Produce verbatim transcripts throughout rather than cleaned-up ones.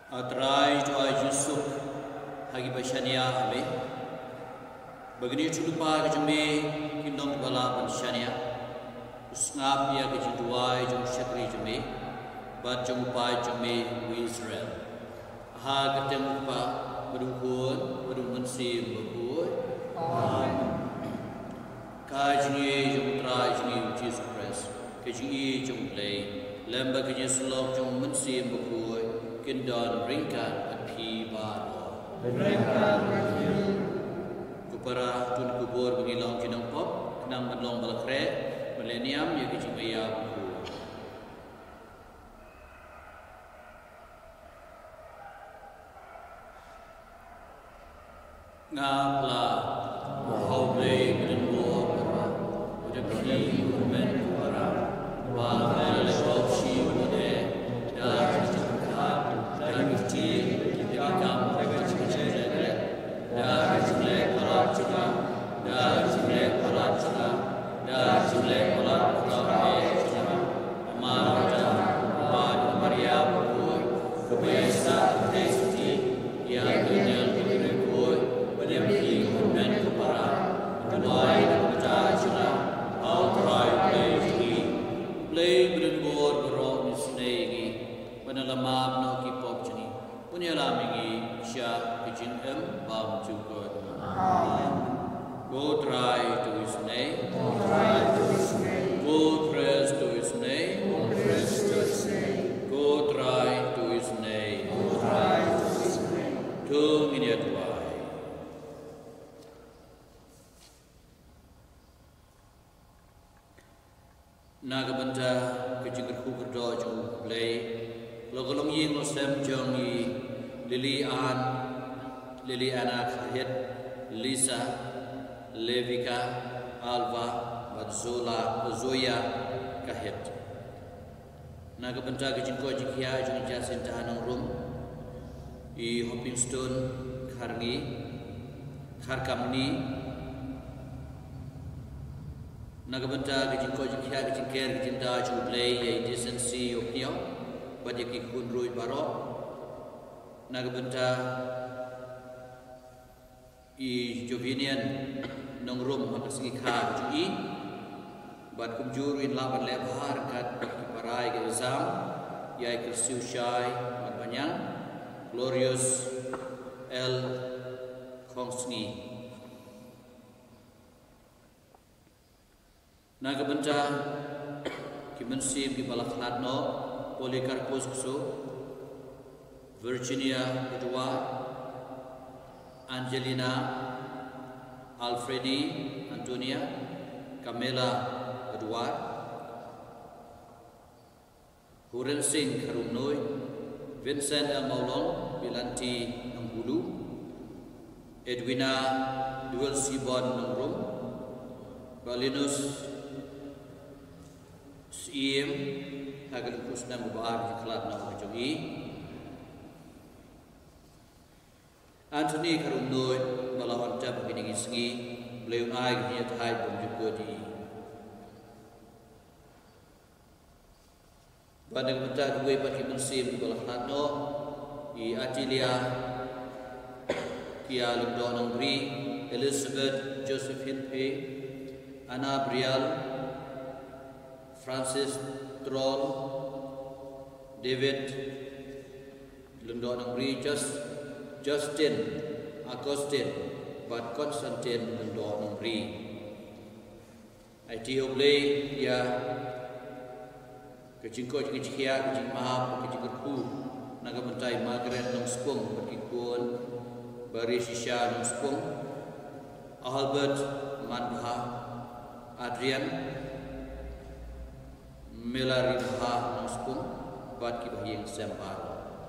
Atrai doa Yusuf hagi bashania abe bagini chulupa gajme kindong bala bashania usngap ya gaji doa jum shakri jme bat jum pa jme Israel ha gatem pa beruhun beru mensi beruhun kajni jum trai jni Jesus Christ kajni jum play lamba kajni slok jum mensi beruhun Kindon ringkan api baru. Ringkan api. Kupara tun kubur bengilang kinang pop, kenang menlong balakre, milenium ya kecimaya buku. Ngapla, hau blay menenbuh para, udah pergi men para, wala lekop si bude, dah dan kecil kita kamu mereka cekcek dan cekcek kalau cuma dan cekcek kalau cuma dan cekcek kalau cuma cuma amal dan amal Maria pun kebiasa testi yang kenyal berikut berdiri dan kepala mulai baca cuma outrai play play berdua berok misnegi penelamam no punya lamingi sya kijin em bam chukot go try to his name go try to his name go praise to his name go praise to his name go try to his name go try to his name to ini adwai naga banta kijin ku kerdo jung play logolong ying lo sem jong yi Lily Ann, Lily Anna Kahit, Lisa, Levika, Alva, Badzola, Zoya Kahit. Naga benta ke jingko jikia jung jasin tahanang rum I Hopping Stone Karni, Karkamni. Naga benta ke jingko jikia ke jingker ke jinta jung play yai decency yokniao, badyak ikun rui barok. Nagabenta I Jovinian nongrum hakasigi kha jui bat kumjuru in laban lebhar kat parai ke exam yai kersiu shai matbanyang glorious L Kongsni Nagabenta kimensim ki balaklatno Polikarpus kusu Virginia Edward, Angelina, Alfredi, Antonia, Camilla Edward, Huren Singh Karumnoi, Vincent L. Maulon, Bilanti Nangbulu, Edwina Duel Sibon Nangrum, Balinus Siem, Hagal Kusna Mubar Hiklat Nangkajogi, Anthony Karumnoi Balawan Tab Begini Sengi Beliau Aig Niat Hai Bumjukodi Bandang Bentah Gue Paki Mensim Balaklatno I Atilia Kia Lundonang Bri Elizabeth Josephine P Anna Brial Francis Troll David Lundonang Bri Just Justin, Agustin, Bat Konstantin Lendo Nongri. I T Oblay ya kecingko kecikia kecing mahap kecingku naga mentai Margaret nong spung berkikun bari sisya nong spung Albert Manbha Adrian Melaribha nong spung bat kibahing sempar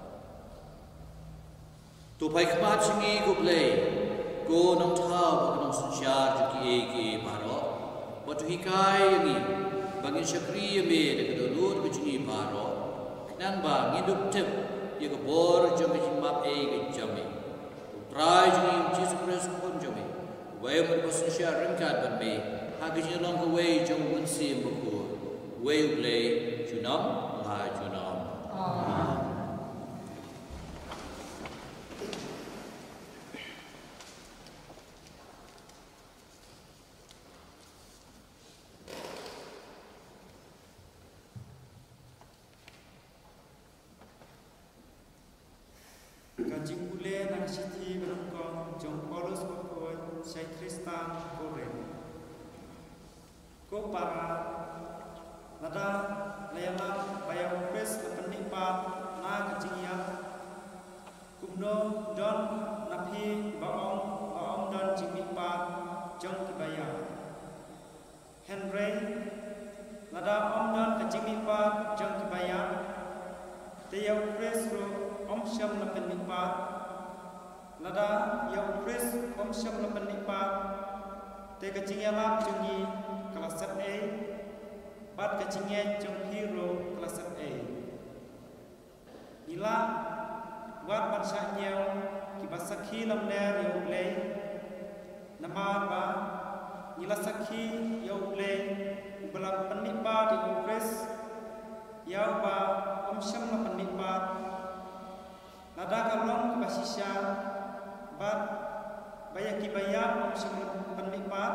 Tupai kemat sengi ko play ko nong tau nong sunsyar juki ege baro batu hikai ni bangin syakri me de kedulur kecini baro nan ba ngidup tip ye ko bor jome map ege jame trai jini Jesus Christ pun jame way mo sunsyar rengkat ban me hagin long ko way jom munsi buku way play junam la junam amen Kajing ule nak siti berengkong jong Paulus kokoi Syekh Tristan Koren. Ko para nada layama bayang pres penikmat na kajingya kumno don napi baong baong don jingmipat jong kebaya. Henry nada om don kajingmipat jong kebaya. Teyau pres ro om syam na penikmat nada yau pres om syam na penikmat te kajingya lap jungi kelas A bat kajingya jong hero kelas A ila wat bansanya kibasakhi lamner yau le namar ba ila sakhi yau le belam penikmat di pres yau ba om syam na penikmat nada kalong kibasisya bat bayaki bayam om syam na penikmat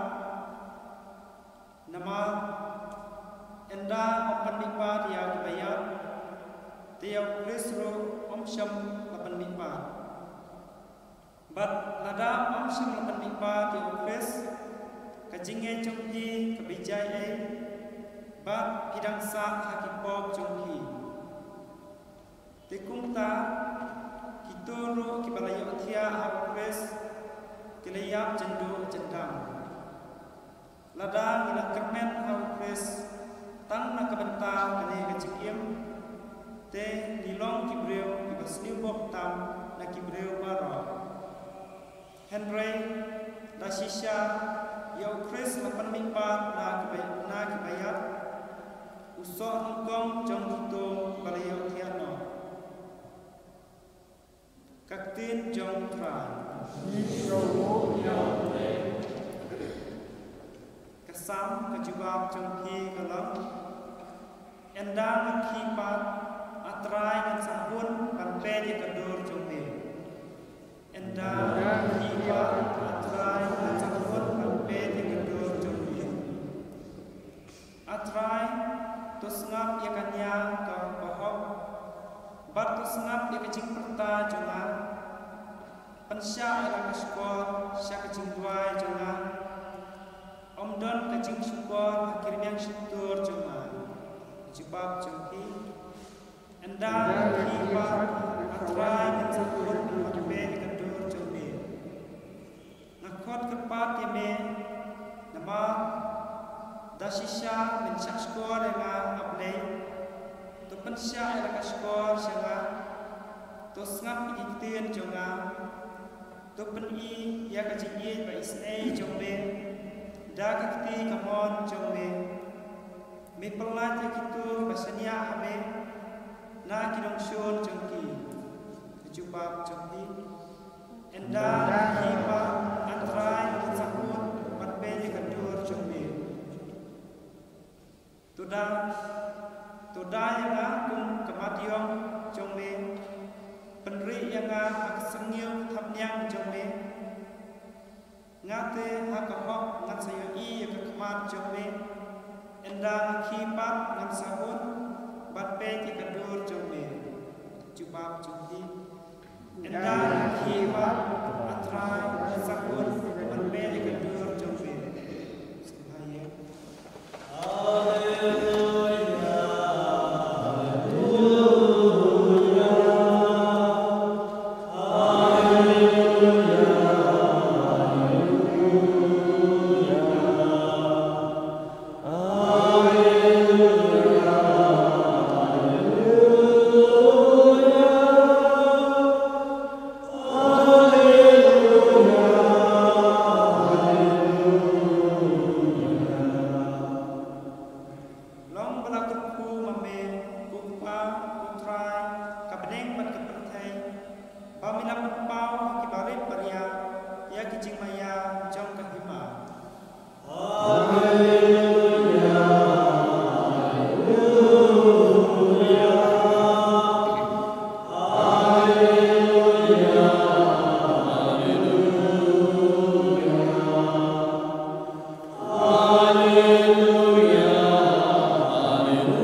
nama enda om penikmat ya kibayam tiap krisro om syam na penikmat bat nada om syam na penikmat ya kris kajingnya jonghi kebijai ai bat hidang sa hakipop jonghi tikung ta kitoro kibalayo thia akres kilayap jendo jendang lada ila kermen akres tang na kabenta kane kecikiem te dilong kibreu kibasniu bok tam na kibreu baro Henry dasisya ya akres na penikmat na kibay na kibayap usok hongkong jong itu balayo thia no kaktin jong trai kesam kejubab jong hi kalam endang kipat atrai dan sabun panpe di kedur jong hi endang kipat atrai dan sabun panpe di kedur jong hi atrai tu sengap ya kanya ke bahok bat tu sengap ya kecing perta jonga pensya ila kaskor sya kecing duai jonga om don kecing syukur akhirnya syukur jonga jebab jongki endang kipat atrai dan sabun panpe di kedur jongbi ngakot kepat yame nama dasisya mencak skor dengan ablay tu pensya ila kaskor syanga tu sengap ikitin jonga tu peni ya kajingi ba isai jongbe da kakti kamon jongbe mi pelat ya kitu basania ame na kidong syur jongki kejubab jongki enda hiba antrai sabun panpe di kedur jongbe tuda tuda yang kum kemationg jongbe penri yang ak sengiu thapnyang jongbe ngate hakahok ngat sayo i ya kemat jongbe enda khipat ngat sabun batpe ti kedur jongbe jubab jongki enda khipat atrai sabun batpe ti kedur jongbe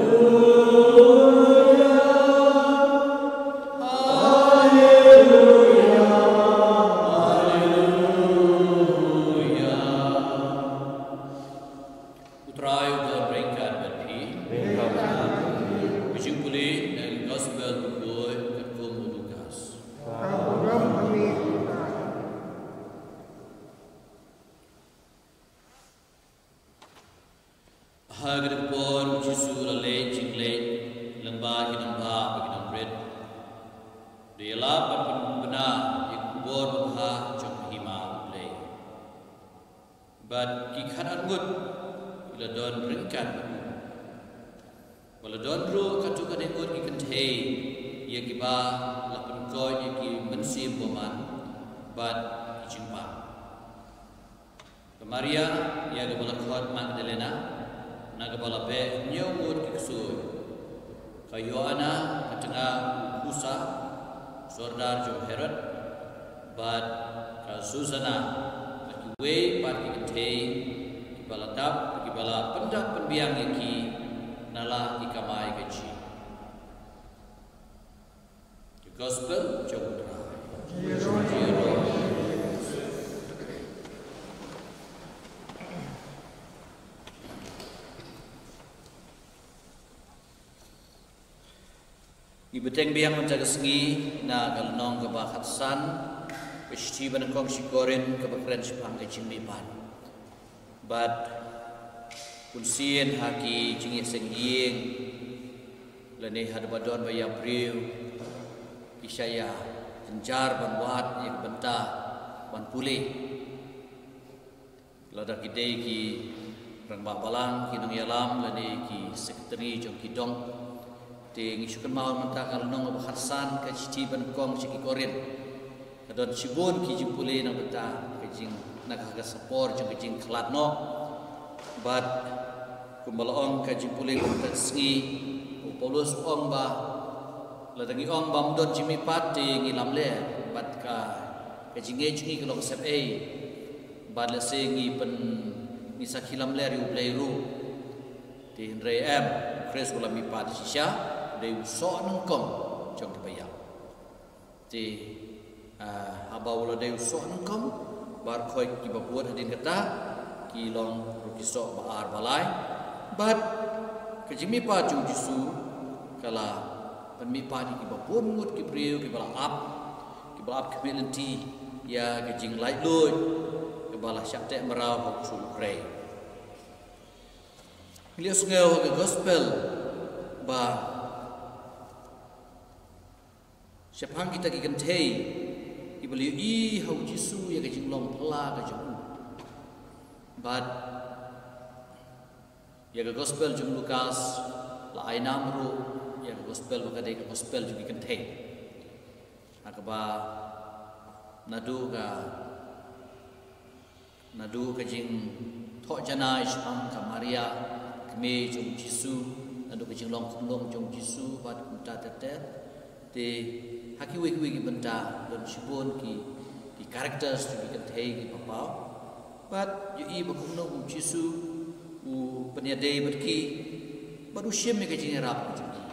Hallelujah. dan peringkat berpi. Ujung pulih dari Gospel berbuat ketemu Lukas. Harga depor Yesus lalai jinglai lembah hidup bah hidup red. Dia lapan benar ikubor bah jom hima play. But kikanan good ila don ringkan. Wala don ru katu kadai good ikan teh ia kiba lapan koi ia ki mensim boman. But ijimpa. Maria ia kepala kuat Magdalena. Naga bala pe nyomur kiksuy kayo ana katengah Musa sordar jom Herod bad ka Susana akiwe pat kikentei kibala tap kibala pendak penbiang iki nala ikamai gaji the gospel jom dra Ibeteng biang menjaga sengi na galnong kebakat san pesti banakong sikorin kebakran sipang kecing lipan. But kunsien haki cingit sengging lene hadabadon bayam priu kisaya jenjar banwat yang bentah ban pulih lada kidei ki rang balang kinong yalam lene ki sekretari jong kidong Ting isukan mau mentah kalau nong berkhasan ke citi benkong ciki korin, kadon cibun ki jipule nang betah kejing nak harga sepor jeng kejing kelat no, bad kumbalaong ke jipule kutat sengi, upolus ong ba, ladangi ong ba mdon jimi pati ngilam le, bad ka kejing ejingi kalau kesep ei, bad lesengi pen misak hilam le riu pleiru, di Hendrai M, kres ulam mipat sisya. Dia usok nengkong jom terbayar. Di abau la dia usok nengkong bar koi kiba buat hadin kata kilong rukisok baar balai. But kejimi pa jung jisu kala penmipa di kiba pun ngut kibriu kiba up kiba up community ya kejing light load kiba la syakte merau hok sul grey. Lius ngeu ke gospel ba Siapang kita kikan tei ibaliu i hau jisu ya kejing long pela ke jong bad ya ke gospel jong Lukas la ainam ru ya ke gospel bakadai ke gospel jong kikan tei akaba nadu ka nadu kejing thok jana isham ka Maria keme jong jisu nadu kejing long long jong jisu bad kunta tetet te haki wiki wiki benda dan sibun ki ki karakter ki kentei ki papau but you i bakum no u jisu u penyadai berki baru syem me kejing rap kejing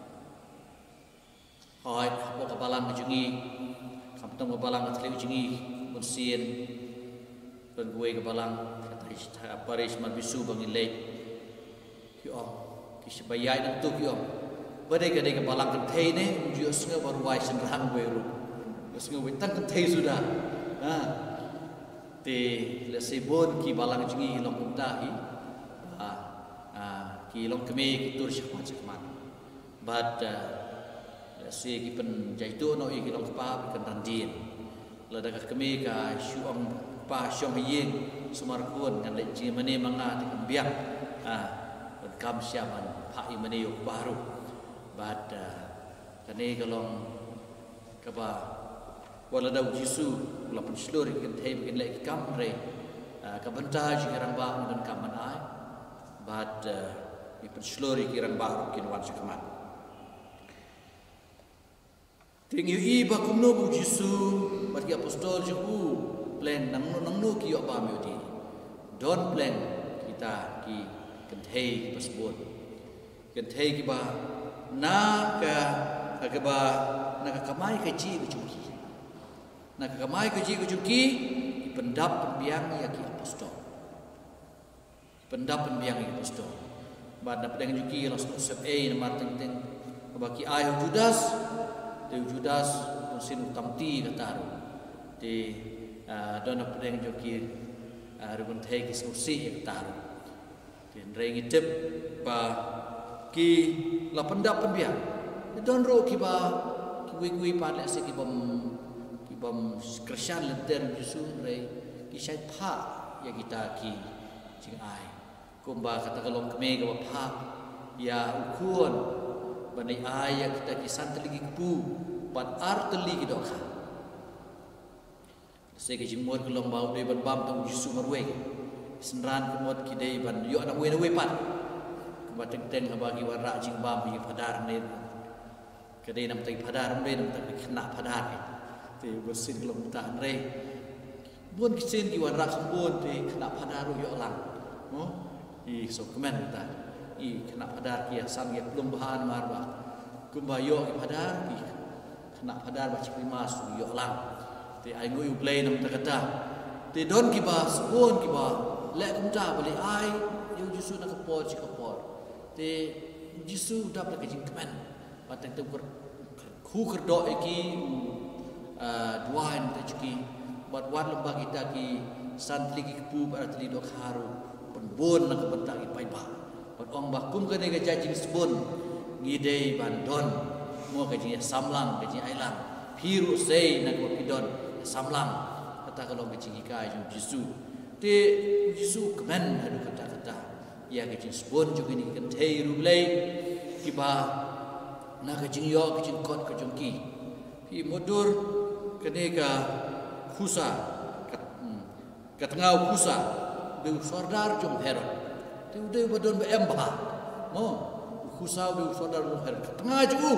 hai apa kabalang kejing kampung kabalang kejing kejing munsien dan gue kabalang kata paris man bisu bangin lek yo ki sebayai dan tu yo Badai kadai kebalang kentei ni, ujung sengai baru wai senrang beru, sengai wetang kentei sudah. Ah, ti lesibun ki balang jengi long kuntahi, ah, ah ki long kemi kitur syakman syakman. Bad lesi ki pen jaitu no ki long kepa pen randin. Lada kemi ka syuam pa syom yin sumarkun kan lek jengi mani manga ti kembiak. Ah, dan kam syaman pak imani yuk baru. Bada kani kalong kaba wala daw jisu wala pun seluruh kan tei bikin lek kamre kabenta jirang ba dan kaman ai bada ipun seluruh kirang ba kin wan sekaman tingyu i ba kumno bu jisu bagi apostol jiku plan nang nang no ki ba miudi don plan kita ki kan tei pasbon kan tei ki ba Naka agaba nakakamai kaji kujuki, nakakamai kaji kujuki ipendap penbiang ya ki apostol. pendap penbiang itu posto. Bad dapat dengan juki los konsep A nama teng-teng bagi ayo Judas, tu Judas sin tamti kataru. Di don dapat dengan juki rubun thai ki susi kataru. Di reng itep ba ki la pendap penbiang. Don ro ki ba ki wi-wi pa le se ki bom ki bom Christian lenter Yesus re ki syai pha ya kita ki jing ai. Kumba kata kalau kami gawa pak ya ukun bani ayat kita kisan teligi kepu ban ar teligi doka sege jimur kelong bau de ban bam tong Yesus marwe senran kemot kidai ban yo anak we we pat kumba teng teng bagi warak jing bam bi padar ne kedai nam tai padar ne nam tai kena padar te bersin kelong ta re bun kisin ki warak kembun te kena padar yo lang oh I so kemen ta I kena padar kia sang ya belum bahan marba kumbayo ki padar ki kena padar ba cik mas yo lang te ai ngui play nam ta kata te don ki ba suon ki ba le kum ta bali ai yo Yesus nak kapor cik kapor te Yesus dap nak jing kemen pateng tu ku kerdo iki duain ta ciki buat wan lembah kita ki santli ki kepu pada teli dok haru bon nak bentak ipai ba pat ong bakum ke nega jajing sebon ngidei bandon mo ke jing samlang ke jing ailang piru sei nak pidon samlang kata kalau ke jing ikai ju Yesus te Yesus kemen adu kata-kata ya ke jing sebon ju ni kan thei ru lei ki ba na ke jing yo ke jing kot ke jong ki pi modur ke nega khusa kat ngau khusa Dew sordar jom Herod. Dew dew badon be embah. Mo khusau dew sordar jom Herod. Tengah ju.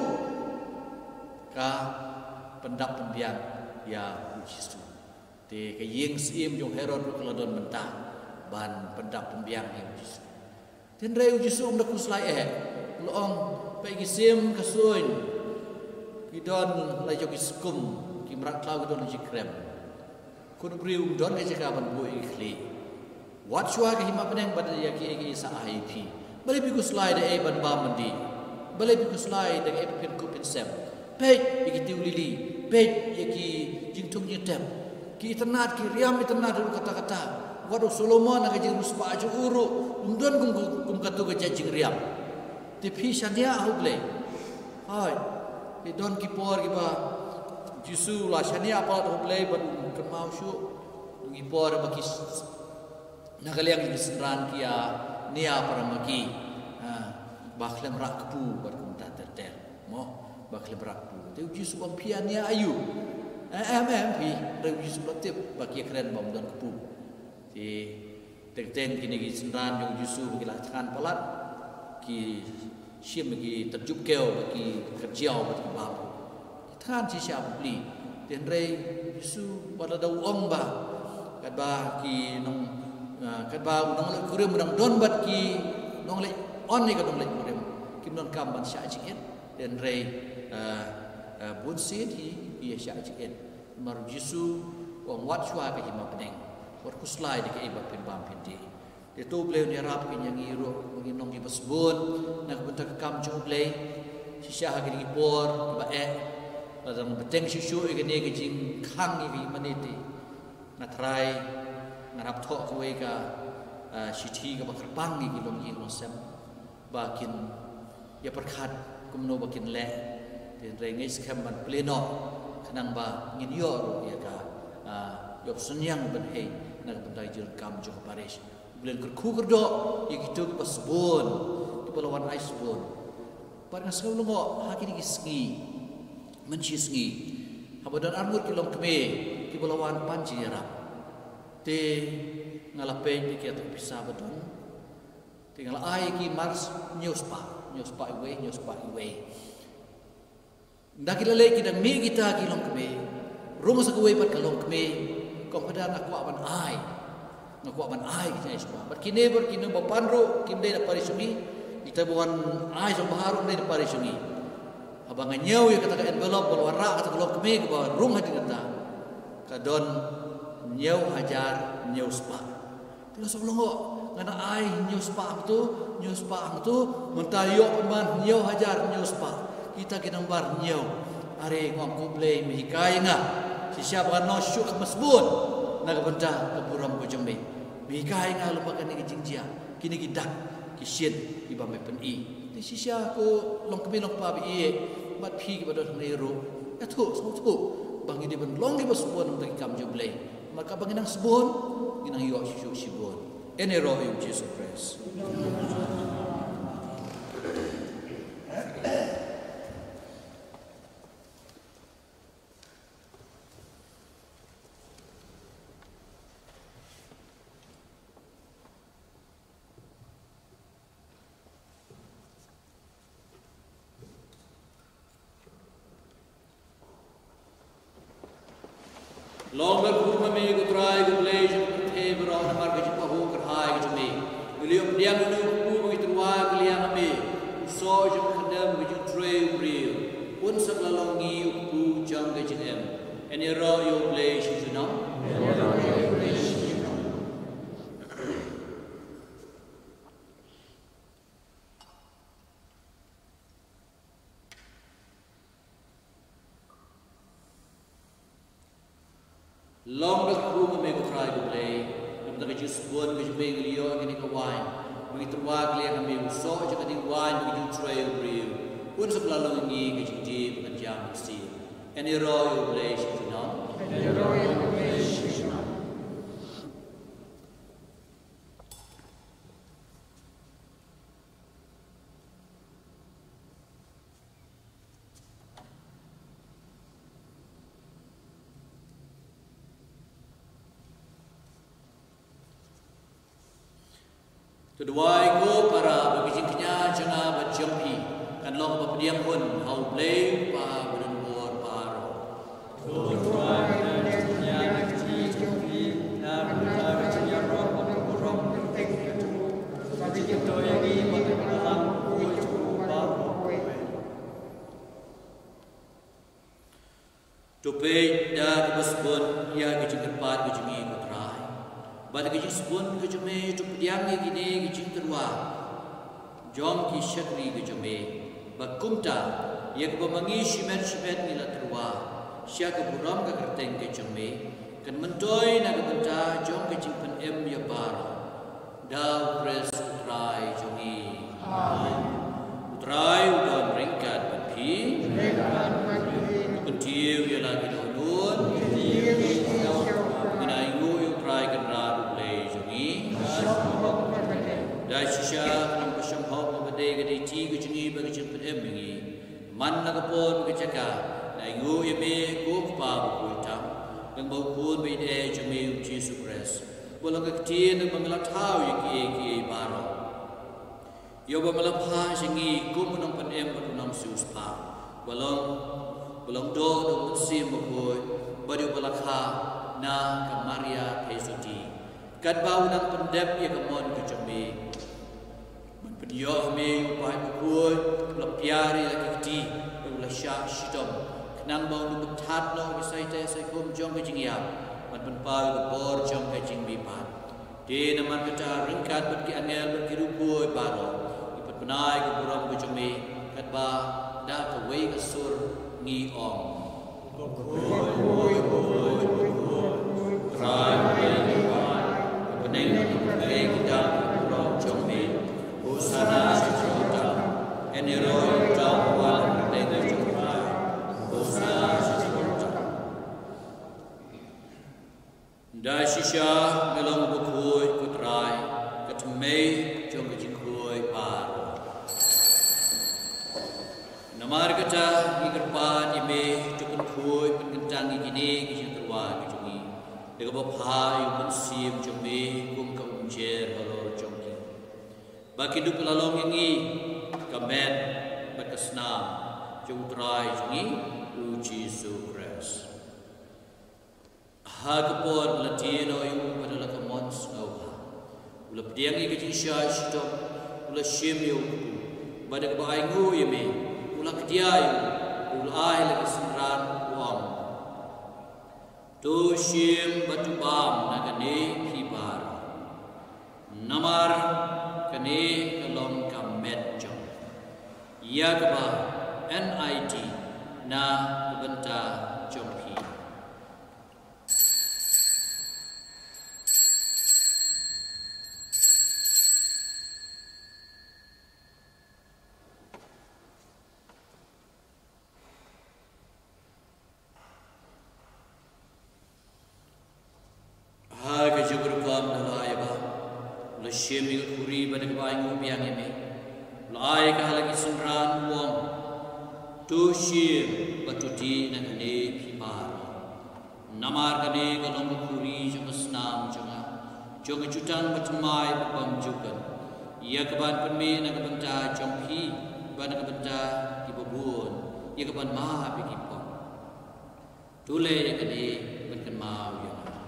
Ka pendap penbiang ya Yesus. Te ke yeng sim jom Herod kalau don mentah ban pendap penbiang ya Yesus. Ten reu Yesus ndak kuslai eh. Loong pe gisim kasuin. Kidon la jo kiskum kimrak klau kidon jikrem. Kun priu don ke jakaban bu ikhli. Wat shua ke hima peneng pada ya ki ki sa I P. Bale bi kuslai de e ban ba mandi. Bale bi kuslai de e pen ku pen sem. Pej iki tiu lili, pej iki jingtung jitem. Ki ternat ki riam ternat dulu kata-kata. Wadu Solomon nak jing ruspa aju uru, undon kum kum katu ke jing riam. Tipi syania huble. Hai. Ki don ki por ki ba Jisu la syania apa huble ban kemau syu. Ngi por ba ki Nakaliang ini senran kia nia para maki, baklem rakpu berkumta terter, mo baklem rakpu. Tapi Yesus bampian nia ayu, em em pi, tapi Yesus latip bagi keren bam dan kepu. Di terteng kini ki senran yang Yesus bagi lakukan pelat, ki sim bagi terjup keo bagi kerjau bagi babu. Kan si siapa beli, dan rei Yesus pada dau ong ba, kat ba ki nong kat ba nong le kurim nong don bat ki nong le on ni ka nong le kurim kim non kam ban sha chiket den rei bun sit hi hi sha chiket mar Yesu wong wat shwa ka hima peneng wat kuslai de ke iba pen bam pen di de to ble ni rap ki yang iro ngi nong ki basbun nak bentak kam chu ble si sha ha ki por ba e la dang beteng si shu e ni ke jing khang ni maniti na trai ngarap thok kowe ka sithi ka bakrpang ni kilom yin sem bakin ya perkhat kumno bakin le den rengai skam ban pleno kanang ba ngin yo ro ya ka yok sunyang ban he na bandai jil kam jo parish blen kur khu kerdo ya gitu pas bon tu balawan ice bon par ngasau longo hakini kisngi menci sngi habadan armur kilom keme ki balawan panci yarap te ngalapen di kita pisah betul, tinggal ai ki mars news pa news pa iwe news pa iwe. Ndak kita lek kita mi kita ki long keme, rumah sakwe pat kalong keme, kau pada nak kuat ban ai, nak kuat ban ai kita semua. Bat kini ber kini bapanro kim dei na parisungi, kita bukan ai so baharu dei na parisungi. Abang nyau ya kata envelope balwara kata kalong keme ke bawah rumah di kata, kadon nyau hajar nyau spa. Tidak sebelum kok ngana ai news pa tu news pa tu mentayo man nyo hajar news pa kita kinang bar nyo are ngom kuble mi kai nga si siapa no syuk masbun nagabanta kaburam ko jombe mi kai nga lupakan ni jingjia kini gidak kisien iba me pen i ti si sia ko long kemi long pa bi e bat phi ki badot ne ro ya thu so thu bang ini ben long ki masbun untuk kam jomble maka bang inang sebun inang yo syuk sibun ene ro yu Jesus Christ long berkurma me ko try ko play jo the bro na mar ke pa ho kar hai jo me lium diam nu ku ko itwa ko liam me so jo khandam ko jo tray real pun sak la long ngi ku jang ke jin em and ro yo play shi jo no long the crew me ko try to play dum da ke spon ke be nglio ke ni ko wine mi trwa kle ka me so je ka di wine mi ju try real un sa la long ngi ke ji di kan jam si any royal play shi no any royal play shi no Kedua ko para berbijing kenya jangan berjumpi kan long berdiam pun hau play pa berdua paro. Kedua kenya berjumpi dan berjaya roh berkurang bertek itu. Tapi kita yang ini dalam kuju paro. Tupai dan bersebut ia kejengkat pat kejengi putra. Bada ke jisbun ke jome tu pediam ni gini ke jingterwa jom ki syakri ke jome bakumta ye ke pemangi shimet shimet ni la terwa sya ke buram ke kerteng ke jome kan mentoi na ke benta jom ke jingpen em ya bar dau pres utrai jongi amin utrai udon ringkat papi ringkat papi kentiu ya lagi donun kentiu menai ngui utrai kan Dai shisha nam pasam hok mabade gadi ti ke jingi bagi jemput em ngi man na kapon ke jaka dai ngu yeme ko pa ko tam nang bau pun be de jumi Jesus Christ bolang ke ti nang mangla thau ye ki ki baro yo ba mala pha jingi ko nang pan em ba nam sus pa bolang bolang do do sim ko bari balakha na ka Maria Pesuti kat bau nang pendep ye kamon ke jumi Yo me upai bukuy, lapiari lagi keti, ulah syak sidom. Kenang bau nu betat no kisai teh sai kum jong kecing ya, man penpau ke bor jong kecing bipat. Di naman kita ringkat berki angel berki rupuy baro, ipat benai ke buram ke jome, kat ba dah ke wei ke sur ngi om. Bukuy, bukuy, bukuy, bukuy, try me bukai, pening pening kita buram jong me. Sana sejuta, ini roh jawab dengan jumpa. Sana sejuta. Dah sisa belum bukuy putrai, ketemu jom kejengkuy par. Namar kata ikerpan ime cukup kuy pengendang ini kisah terwah kejungi. Dengan bapai mensim jome kum keunjer halor jom. Bagi hidup lalong ini kamen berkesnam jumtrai ini uji sukres. Hagapon latino yung pada lakamon snow. Ulah pediang ini kecil syah syidom. Ulah syim yung pada kebaik ngu yame. Ulah kediay. Ulah ay lagi senran uam. Tu syim batu bam nagani kibar. namar kene kalong kamet jong ya kaba N I T na benta jonghi ha ke jubur kam nalai ba lo shemi kuri ban ke bai ngu biang eme lai ka lagi sunran wong tu shim batuti nan ne phimar namar kane kalong kuri jong snam jonga jong jutan batmai bam jukan ia keban penme na kebenta jong phi ban kebenta kibubun ia keban ma bikipon tule kane ban kan mau ya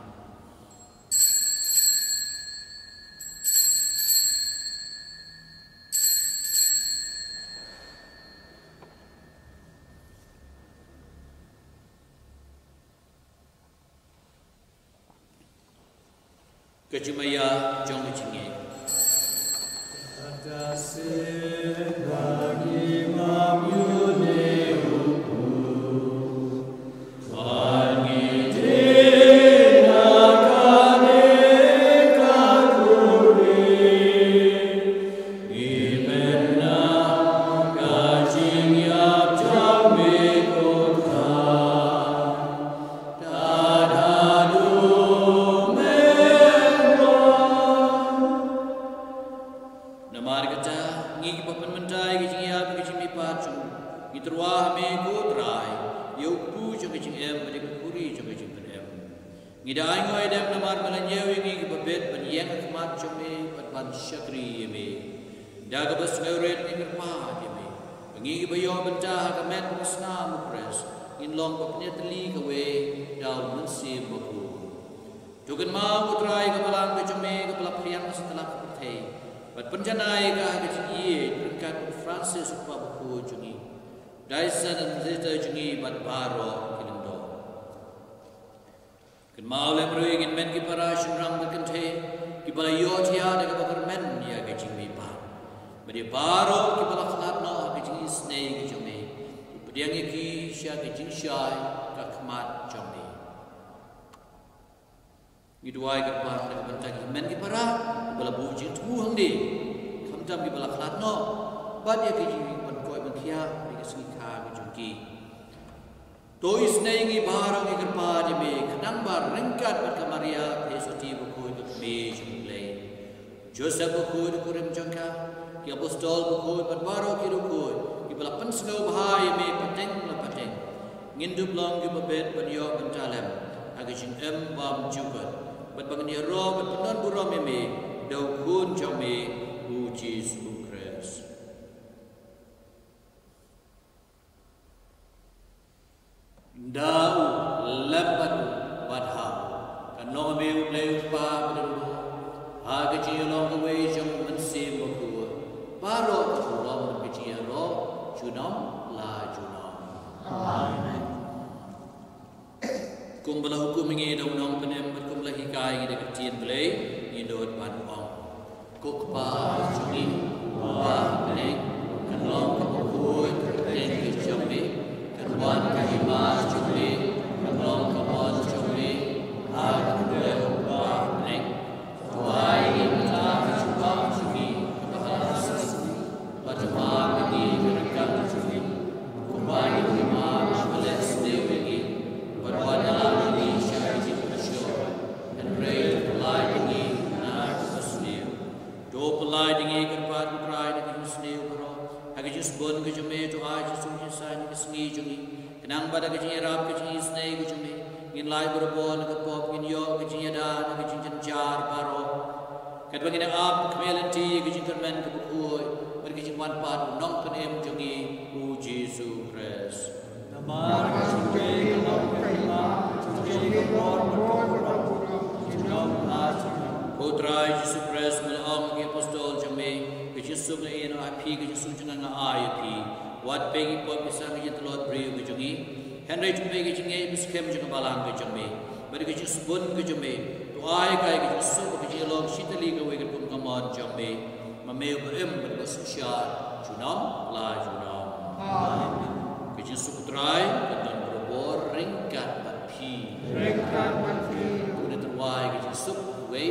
kejumaya jong jinge ada sebagi mamune uku wangi dena kane kakuri imena kajing yap jambe kota dadadu Terwah me kutrai, yau pu jong jing em, mereka kuri jong jing em. Ngidai ngoi dem namar melanjau ini kebabet banyang kemat jong me, ban syakri me. Daga bas ngeuret ni kerpa me. Pengi bayo bentah kemet pusna mupres, in long papnya teli kewe dau mensim baku. Tugan mau kutrai kebalang jong me kepala priang setelah kepethe. Bat penjanai ka kecik ye, berkat Francis baku jongi. Daisa dan zeta jungi bat baro kinendo. Ken maule merui ingin men ki para shunrang berkente ki bala yotia de bakar men ya ke jimi pa. Badi baro ki bala khalat no ke jimi snei ki jome. Badiang ki sya ke jing syai ka khmat jome. Giduai ke par de bentak men ki para bala bu jing tu hang di. Khamjam ki bala khalat no. Bad ya ke jimi ban koi ban khia singkha kejungki. Tois nengi barang ikerpa jeme kadang bar rengkat berkamaria pesoti buku ikut me jungle. Joseph buku kurim jangka, ki apostol buku berbaro ki ruku, ki balapan sengau bahai me pateng la pateng. Ngindup long ki babet banyo bentalem, aga jing em bam jugat. Bat bangni ro bat penon buro me dau kun jome uji sukres. Dau lambat wadha kan long me ulai pa berdua ha kecil long we jong mensim buku baro ku long kecil ro junam la junam amen kum bala hukum ngi dau nong penem kum la hikai ngi de kecil belai ngi dot ban ong kuk pa jungi wa ne kan long ku ten ki jombe kan wan ka hima jombe kan long ka bon jombe ha ku wa ne tuai ngi ta chupa jungi ka ha Bajma bagi kerekam jungi kumai hima bless de bagi berwana ni syahid bersyukur and pray to light ini na kusniu do pelai dingi kerpat prai dengan kusniu bro agi jus bon ke jeme to aj sunyi sai ni kusni jungi kenang pada ke jini rap ke jini snei ke jeme ngin lai berbon ke pop ngin yo ke jini da ke jini jar baro kat bagi na ap kmelenti ke jini kermen ke buku bagi jini wan pat nong penem jungi u Jesu Christ Namar jungi nong kema jungi bor bor jungi Putra Yesus Kristus melang ke apostol jame ke Yesus na ina api ke Yesus jangan ngai api wat pegi pot bisa ke telot beri ke jungi Henry jame ke jungi miskem jangan balang ke jame beri ke Yesus bun ke jame to ai kai ke su ke ji long sitali ke we ke kum kamon jam me ma me ba em ba ba sha junam la junam amen ke ji su trai ke dan bor ringkat ba phi ringkat ba phi tu ne trai ke ji su we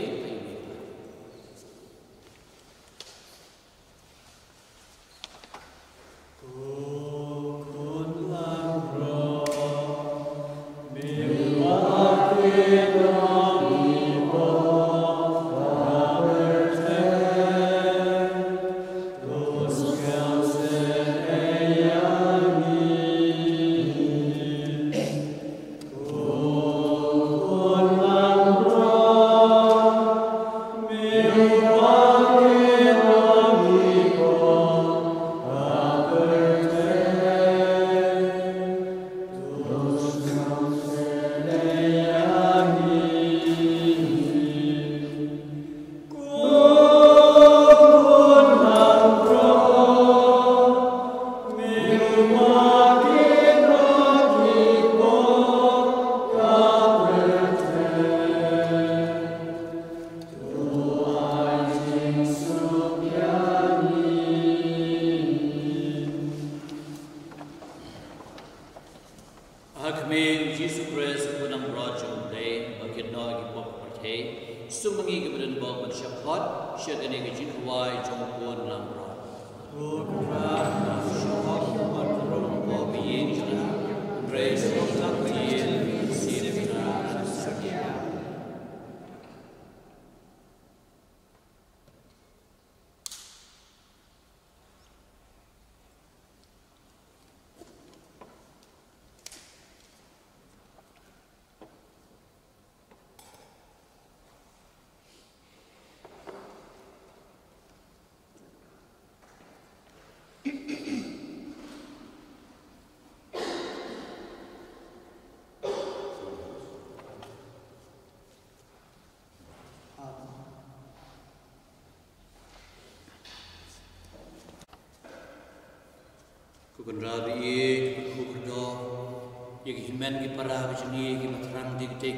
Kukun rabi kukdo yang himen ki para bicni ki matrang dik dik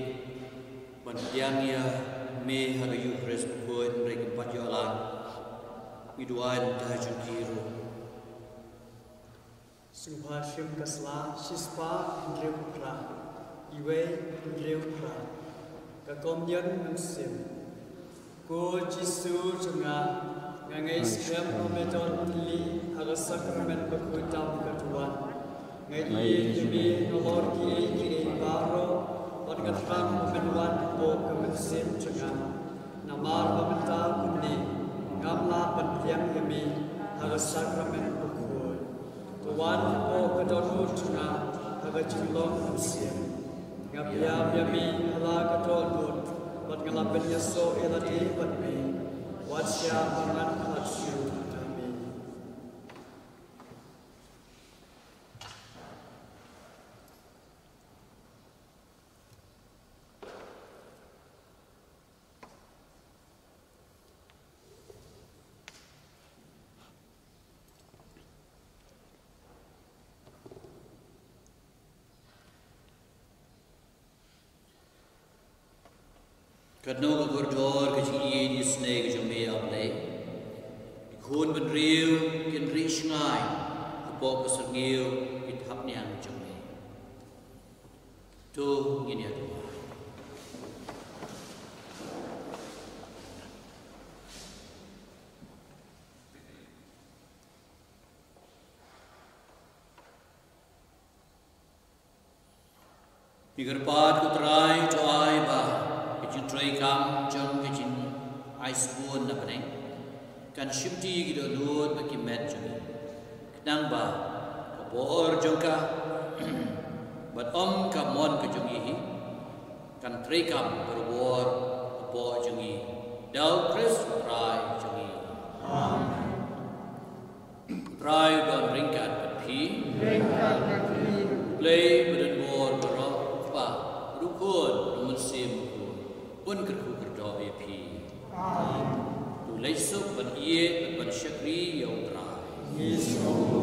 bantiang ya me haga yu pres koin rek patjolan miduan tajun kiro Subhashim kasla shispa ndrewra iwe ndrewra kakomyan nungsim ko jisu junga ngai skrem kometon li haga sakramen bakutam katuan ngai ye jemi nomor ki ki baro wan katram menwan bo kemensim junga namar pamenta kunni ngamla pantiang yemi haga sakramen bakul tuan bo kadonu junga haga jinglong kemensim ngapya yemi hala kadonut wat ngalapen yaso elati patmi Wadsya pangan hatsyu kami. Kadno ka gordor ka chi ni snake jo me ablay khun ben riu kin ri sngai po ka sergiu kit hap niang jo me tu ngin ya Nigarpat ku try to ai ba Kecil try kam jam kecil ice spoon na peneng kan shimti gitu lut bagi met juga kenang ba kabor jongka bat om kamon ke jongi kan try kam berbor bo jongi dau Chris try jongi try don ringkat pi ringkat pi play beden bor bero ba rukun musim pun kerku kerja A P. Tu lesuk ban iye ban syakri yang terai.